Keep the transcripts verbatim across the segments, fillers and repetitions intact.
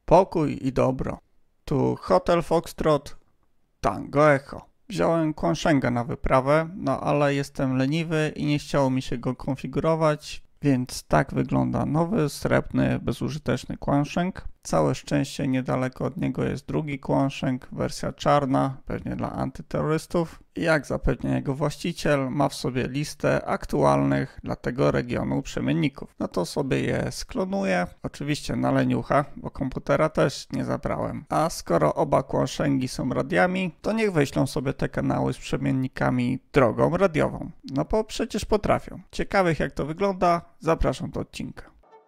Pokój i dobro. Tu Hotel Foxtrot, Tango Echo. Wziąłem Quansheng'a na wyprawę, no ale jestem leniwy i nie chciało mi się go konfigurować, więc tak wygląda nowy, srebrny, bezużyteczny Quansheng. Całe szczęście niedaleko od niego jest drugi Quansheng, wersja czarna, pewnie dla antyterrorystów. I jak zapewnia jego właściciel, ma w sobie listę aktualnych dla tego regionu przemienników. No to sobie je sklonuję, oczywiście na leniucha, bo komputera też nie zabrałem. A skoro oba Quansheng'i są radiami, to niech wyślą sobie te kanały z przemiennikami drogą radiową. No bo przecież potrafią. Ciekawych jak to wygląda, zapraszam do odcinka.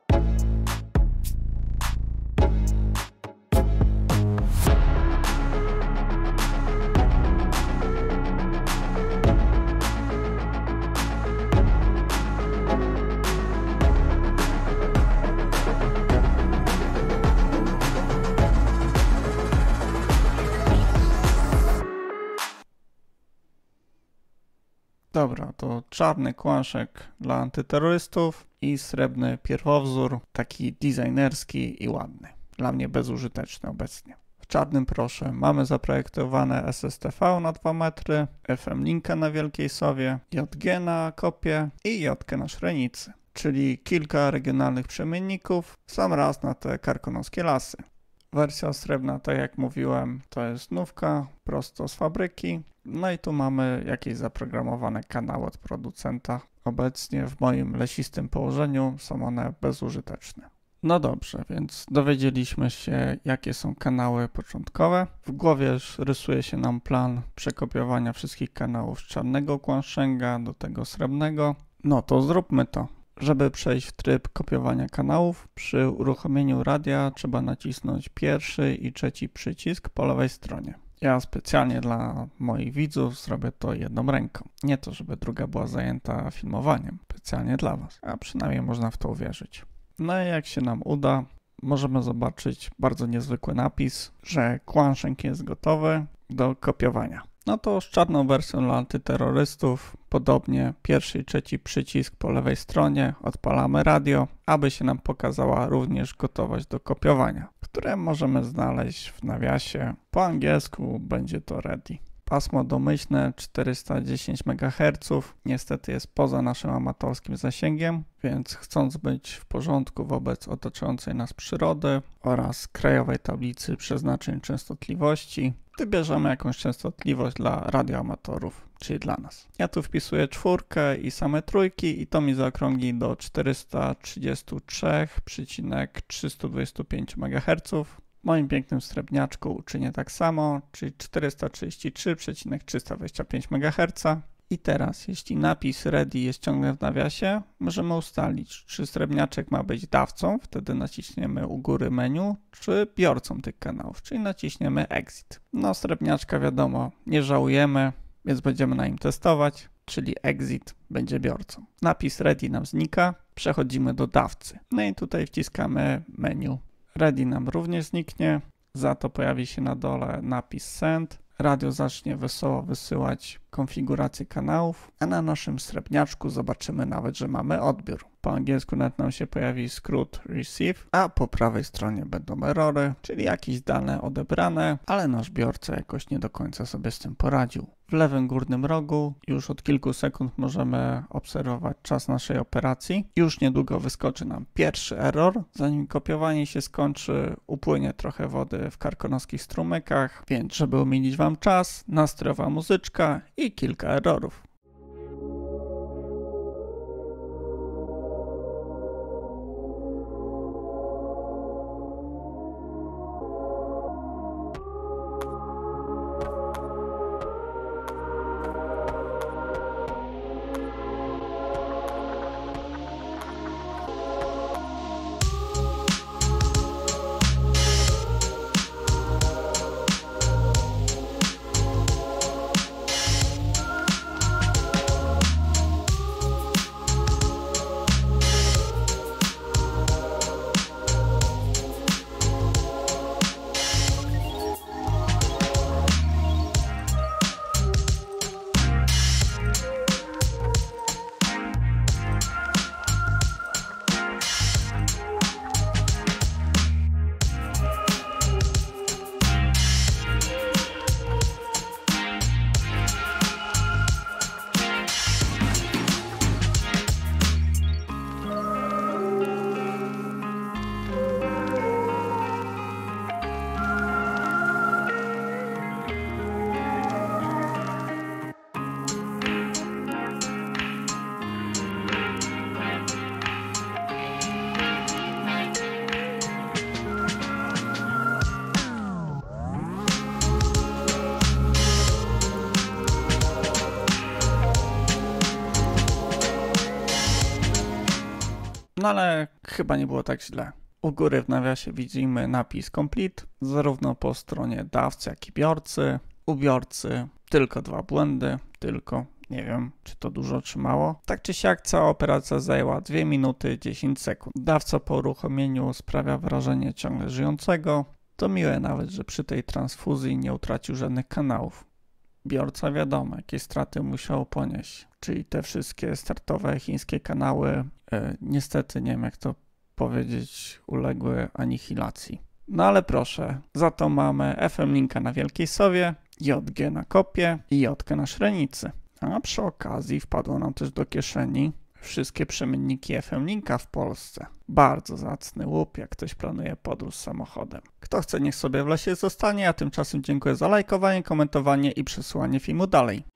Dobra, to czarny Quansheng dla antyterrorystów i srebrny pierwowzór, taki designerski i ładny. Dla mnie bezużyteczny obecnie. W czarnym proszę mamy zaprojektowane S S T V na dwa metry, F M linka na wielkiej sowie, J G na kopie i J K na szrenicy, czyli kilka regionalnych przemienników w sam raz na te karkonoskie lasy. Wersja srebrna, tak jak mówiłem, to jest nówka prosto z fabryki. No i tu mamy jakieś zaprogramowane kanały od producenta. Obecnie w moim lesistym położeniu są one bezużyteczne. No dobrze, więc dowiedzieliśmy się, jakie są kanały początkowe. W głowie już rysuje się nam plan przekopiowania wszystkich kanałów z czarnego Quansheng'a do tego srebrnego. No to zróbmy to. Żeby przejść w tryb kopiowania kanałów, przy uruchomieniu radia trzeba nacisnąć pierwszy i trzeci przycisk po lewej stronie. Ja specjalnie dla moich widzów zrobię to jedną ręką. Nie to, żeby druga była zajęta filmowaniem. Specjalnie dla Was, a przynajmniej można w to uwierzyć. No i jak się nam uda, możemy zobaczyć bardzo niezwykły napis, że Quansheng jest gotowy do kopiowania. No to z czarną wersją dla antyterrorystów, podobnie pierwszy i trzeci przycisk po lewej stronie, odpalamy radio, aby się nam pokazała również gotowość do kopiowania, które możemy znaleźć w nawiasie. Po angielsku będzie to ready. Pasmo domyślne czterysta dziesięć megaherców niestety jest poza naszym amatorskim zasięgiem, więc chcąc być w porządku wobec otaczającej nas przyrody oraz krajowej tablicy przeznaczeń częstotliwości, wybierzemy jakąś częstotliwość dla radioamatorów, czyli dla nas. Ja tu wpisuję czwórkę i same trójki i to mi zaokrągli do czterysta trzydzieści trzy przecinek trzysta dwadzieścia pięć megaherców. W moim pięknym srebrniaczku uczynię tak samo, czyli czterysta trzydzieści trzy przecinek trzysta dwadzieścia pięć megaherców. I teraz, jeśli napis ready jest ciągle w nawiasie, możemy ustalić, czy srebrniaczek ma być dawcą, wtedy naciśniemy u góry menu, czy biorcą tych kanałów, czyli naciśniemy exit. No srebrniaczka wiadomo, nie żałujemy, więc będziemy na nim testować, czyli exit będzie biorcą. Napis ready nam znika, przechodzimy do dawcy. No i tutaj wciskamy menu. Ready nam również zniknie, za to pojawi się na dole napis send. Radio zacznie wesoło wysyłać konfigurację kanałów, a na naszym srebrniaczku zobaczymy nawet, że mamy odbiór. Po angielsku nawet nam się pojawi skrót receive, a po prawej stronie będą erory, czyli jakieś dane odebrane, ale nasz biorca jakoś nie do końca sobie z tym poradził. W lewym górnym rogu już od kilku sekund możemy obserwować czas naszej operacji. Już niedługo wyskoczy nam pierwszy error. Zanim kopiowanie się skończy, upłynie trochę wody w karkonoskich strumykach, więc żeby umilić Wam czas, nastrojowa muzyczka i kilka errorów. No ale chyba nie było tak źle. U góry w nawiasie widzimy napis Complete, zarówno po stronie dawcy, jak i biorcy. U biorcy tylko dwa błędy, tylko, nie wiem, czy to dużo, czy mało. Tak czy siak cała operacja zajęła dwie minuty dziesięć sekund. Dawca po uruchomieniu sprawia wrażenie ciągle żyjącego. To miłe nawet, że przy tej transfuzji nie utracił żadnych kanałów. Biorca wiadomo, jakie straty musiał ponieść, czyli te wszystkie startowe chińskie kanały, e, niestety, nie wiem jak to powiedzieć, uległy anihilacji. No ale proszę, za to mamy F M linka na Wielkiej Sowie, J G na kopie i J K na Szrenicy. A przy okazji wpadło nam też do kieszeni wszystkie przemienniki F M linka w Polsce. Bardzo zacny łup, jak ktoś planuje podróż samochodem. Kto chce, niech sobie w lesie zostanie, a tymczasem dziękuję za lajkowanie, komentowanie i przesyłanie filmu dalej.